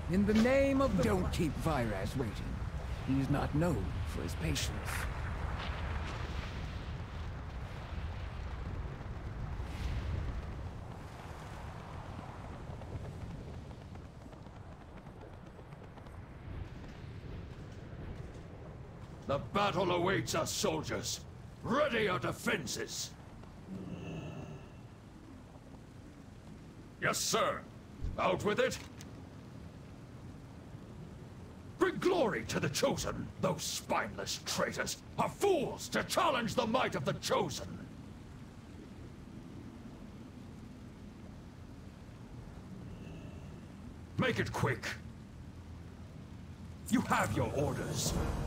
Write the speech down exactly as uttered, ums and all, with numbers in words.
In the name of the... Don't keep Viras waiting. He's not known for his patience. The battle awaits us, soldiers. Ready our defenses. Yes, sir. Out with it. Bring glory to the Chosen. Those spineless traitors are fools to challenge the might of the Chosen. Make it quick. You have your orders.